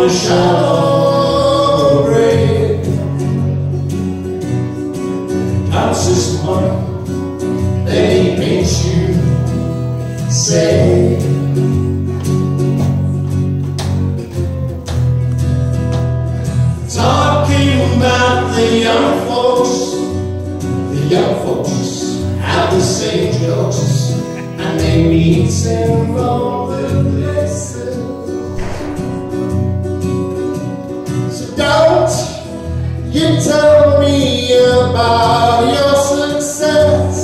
the shallow grave. Counts his money, then he makes you say, talking about the young folks have the same jokes, and they meet in all the places. So don't you tell me about your success.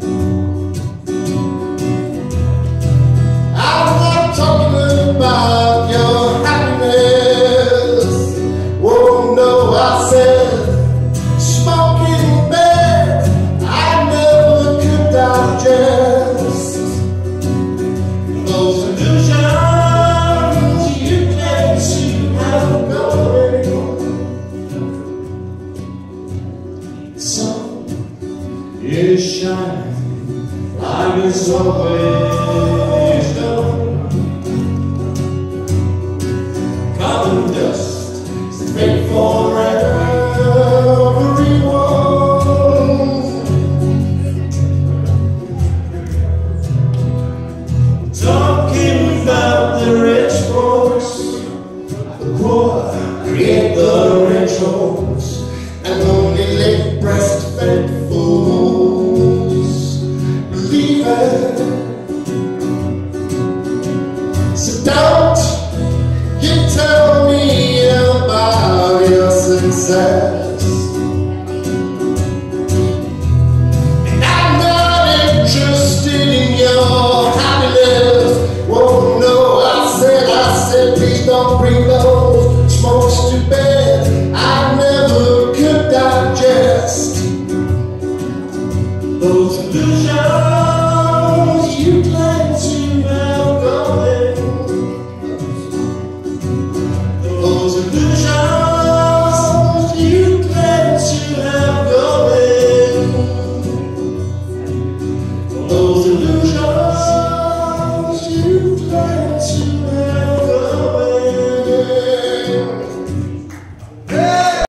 I'm not talking about your happiness. Oh no, I said smoking bed I never could digest. Those illusions you claim to have going. The sun is shining like it's always done. Carbon dust is fake for everyone. Talking about the rich folks, the poor create the rich folks, and only late breastfed fools believe it. So don't you tell me about your success.